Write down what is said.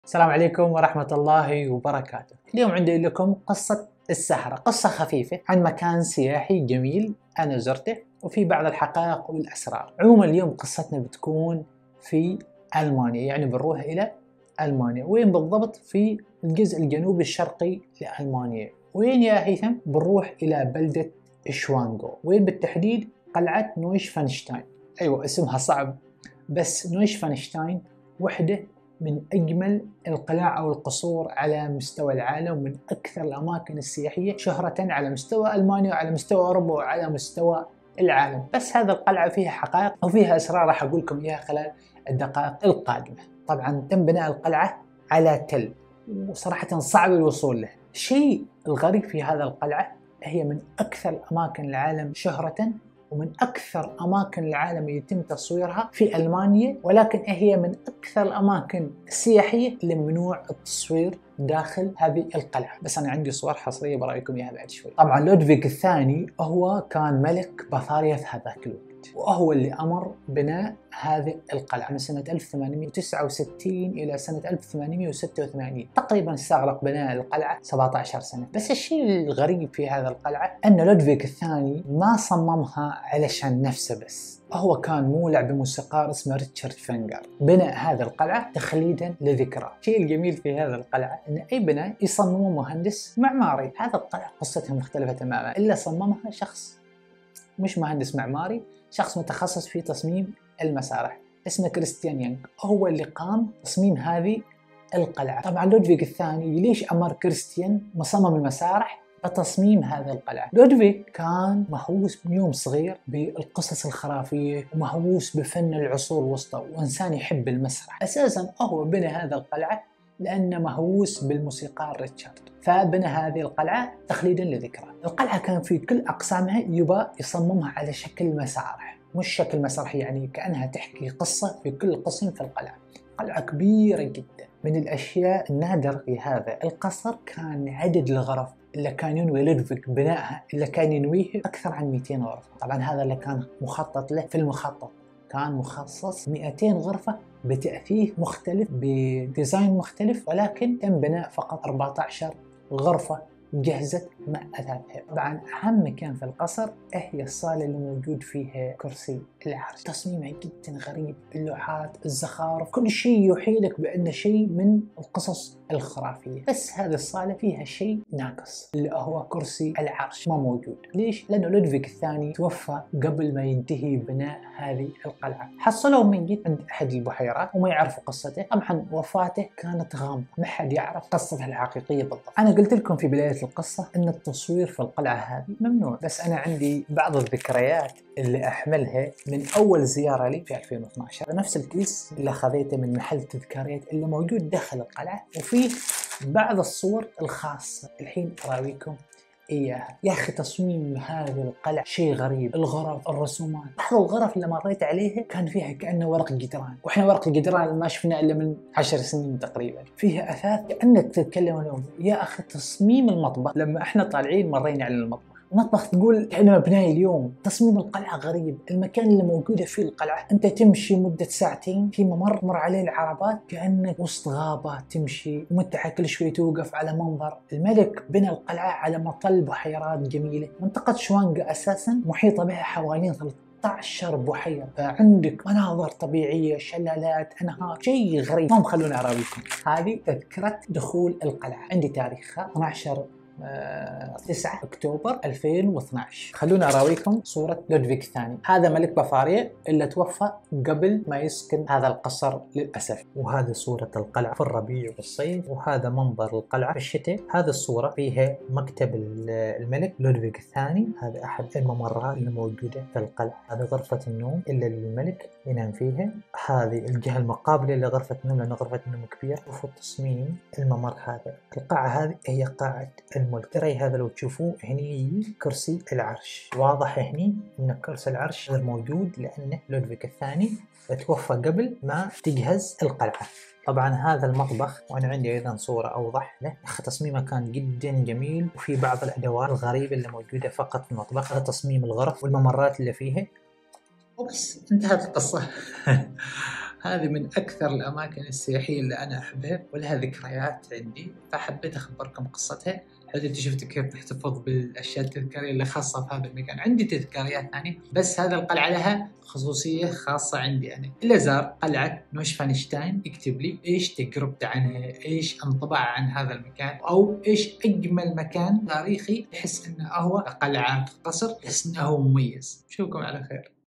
السلام عليكم ورحمة الله وبركاته. اليوم عندي لكم قصة السحرة، قصة خفيفة عن مكان سياحي جميل أنا زرته وفي بعض الحقائق والأسرار. عموما اليوم قصتنا بتكون في ألمانيا، يعني بنروح إلى ألمانيا. وين بالضبط؟ في الجزء الجنوبي الشرقي لألمانيا. وين يا هيثم؟ بنروح إلى بلدة شوانغو. وين بالتحديد؟ قلعة نويشفانشتاين. أيوة اسمها صعب، بس نويشفانشتاين واحدة من أجمل القلاع أو القصور على مستوى العالم، ومن أكثر الأماكن السياحية شهرة على مستوى ألمانيا وعلى مستوى أوروبا وعلى مستوى العالم. بس هذه القلعة فيها حقائق وفيها أسرار راح أقول لكم إياها خلال الدقائق القادمة. طبعا تم بناء القلعة على تل، وصراحة صعب الوصول له. الشيء الغريب في هذه القلعة هي من أكثر الأماكن العالم شهرة، ومن أكثر أماكن العالم يتم تصويرها في ألمانيا، ولكن هي من أكثر الأماكن السياحية اللي ممنوع التصوير داخل هذه القلعة. بس أنا عندي صور حصرية برايكم إياها بعد شوي. طبعا لودفيغ الثاني هو كان ملك بافاريا في هذاك الوقت، وهو اللي أمر بناء هذه القلعة من سنة 1869 إلى سنة 1886. تقريبا استغرق بناء القلعة 17 سنة. بس الشيء الغريب في هذه القلعة أن لودفيغ الثاني ما صممها علشان نفسه بس، هو كان مولع بموسيقار اسمه ريتشارد فينجر. بناء هذه القلعة تخليدا لذكرى. الشيء الجميل في هذه القلعة أن أي بناء يصممه مهندس معماري. هذه القلعة قصتها مختلفة تماما، إلا صممها شخص مش مهندس معماري، شخص متخصص في تصميم المسارح اسمه كريستيان يانغ، هو اللي قام تصميم هذه القلعة. طبعا لودفيغ الثاني ليش أمر كريستيان مصمم المسارح بتصميم هذه القلعة؟ لودفيغ كان مهووس من يوم صغير بالقصص الخرافية، ومهووس بفن العصور الوسطى، وإنسان يحب المسرح. أساسا هو بنى هذه القلعة لأنه مهووس بالموسيقار ريتشارد، فبنى هذه القلعة تخليدا لذكرى. القلعة كان في كل أقسامها يبى يصممها على شكل مسارح، مش شكل مسرح، يعني كأنها تحكي قصة في كل قسم في القلعة. قلعة كبيرة جدا. من الأشياء النادرة في هذا القصر كان عدد الغرف اللي كان ينوي لودفيغ بنائها، اللي كان ينويه أكثر عن 200 غرفة. طبعا هذا اللي كان مخطط له في المخطط، كان مخصص 200 غرفة بتأثيث مختلف بديزاين مختلف، ولكن تم بناء فقط 14 غرفة جهزت مع أثاثها. طبعا أهم مكان في القصر هي الصالة اللي موجود فيها كرسي العرش. تصميمها جدا غريب، اللوحات، الزخارف، كل شيء يوحي لك بأن شيء من القصص الخرافية. بس هذه الصالة فيها شيء ناقص، اللي هو كرسي العرش ما موجود. ليش؟ لأنه لودفيغ الثاني توفى قبل ما ينتهي بناء هذه القلعة. حصلوه ميت عند أحد البحيرات وما يعرفوا قصته. طبعا وفاته كانت غامضة، ما حد يعرف قصته الحقيقية بالضبط. أنا قلت لكم في بداية القصة أن التصوير في القلعة هذه ممنوع، بس أنا عندي بعض الذكريات اللي أحملها من أول زيارة لي في 2012. نفس الكيس اللي خذيته من محل تذكاريات اللي موجود داخل القلعة، وفيه بعض الصور الخاصة الحين أراويكم إياها. يا أخي تصميم هذه القلعة شيء غريب. الغرف، الرسومات، بعض الغرف اللي مريت عليها كان فيها كأنه ورق جدران، وإحنا ورق الجدران ما شفناه إلا من 10 سنين تقريبا. فيها أثاث كأنك تتكلم اليوم. يا أخي تصميم المطبخ، لما إحنا طالعين مرينا على المطبخ تقول كأنه مبني اليوم. تصميم القلعة غريب. المكان اللي موجودة فيه القلعة أنت تمشي مدة ساعتين في ممر مر عليه العربات كأنك وسط غابة تمشي، ومتعة كل شوي توقف على منظر. الملك بنى القلعة على مطل بحيرات جميلة. منطقة شوانغ أساسا محيطة بها حوالين 13 بحيرة، فعندك مناظر طبيعية، شلالات، أنهار، شيء غريب. ما خلوني أراويكم. هذه تذكرة دخول القلعة، عندي تاريخها 12 9 أكتوبر 2012. خلونا أراويكم صورة لودفيغ الثاني. هذا ملك بافاريا اللي توفى قبل ما يسكن هذا القصر للأسف. وهذه صورة القلعة في الربيع والصيف، وهذا منظر القلعة في الشتاء. هذه الصورة فيها مكتب الملك لودفيغ الثاني. هذا أحد الممرات اللي موجودة في القلعة. هذه غرفة النوم اللي الملك ينام فيها. هذه الجهة المقابلة لغرفة النوم، لأن غرفة النوم كبيرة. شوفوا تصميم الممر هذا. القاعة هذه هي قاعة الملك. ترى هذا لو تشوفوه هني كرسي العرش، واضح هني ان كرسي العرش غير موجود لانه لودفيغ الثاني توفى قبل ما تجهز القلعة. طبعا هذا المطبخ، وانا عندي ايضا صورة اوضح له. تصميمه كان جدا جميل، وفي بعض الادوات الغريبة اللي موجودة فقط في المطبخ. هذا تصميم الغرف والممرات اللي فيها. وبس انتهت القصة. هذه من أكثر الأماكن السياحية اللي أنا أحبها ولها ذكريات عندي، فحبيت أخبركم قصتها. حتى انتوا شفتوا كيف نحتفظ بالاشياء التذكاريه اللي خاصه في هذا المكان. عندي تذكاريات ثانيه، بس هذا القلعه لها خصوصيه خاصه عندي انا. اللي زار قلعه نوشفانشتاين يكتب لي ايش تجربته عنها، ايش انطباع عن هذا المكان، او ايش اجمل مكان تاريخي يحس انه هو قلعه قصر، يحس انه هو مميز. نشوفكم على خير.